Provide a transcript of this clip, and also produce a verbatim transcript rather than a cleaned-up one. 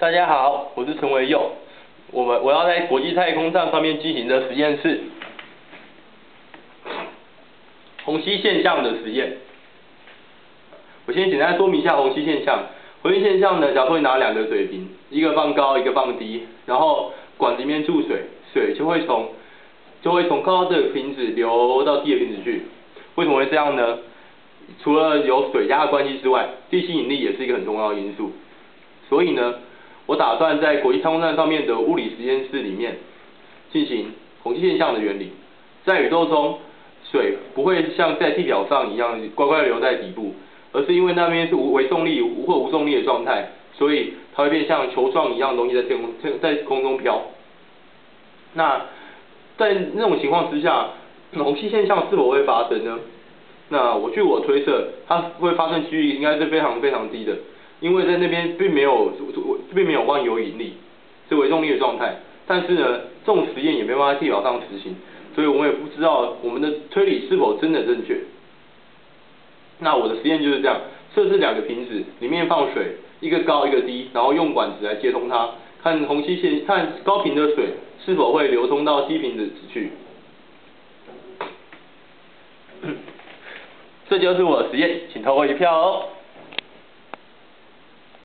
大家好，我是陈维佑。我们我要在国际太空站上面进行的实验是虹吸现象的实验。我先简单说明一下虹吸现象。虹吸现象呢，假如会拿两个水瓶，一个放高，一个放低，然后管子里面注水，水就会从就会从高的瓶子流到低的瓶子去。为什么会这样呢？除了有水压的关系之外，地心引力也是一个很重要的因素。所以呢，我打算在国际太空站上面的物理实验室里面进行虹吸现象的原理。在宇宙中，水不会像在地表上一样乖乖留在底部，而是因为那边是无微重力无或无重力的状态，所以它会变像球状一样的东西在天空在空中飘。那在那种情况之下，虹吸现象是否会发生呢？那我据我推测，它会发生几率应该是非常非常低的，因为在那边并没有并没有万有引力，是微重力的状态。但是呢，这种实验也没办法在地表上实行，所以我们也不知道我们的推理是否真的正确。那我的实验就是这样，设置两个瓶子，里面放水，一个高一个低，然后用管子来接通它，看虹吸现看高频的水是否会流通到低频的去。这就是我的实验，请投我一票哦。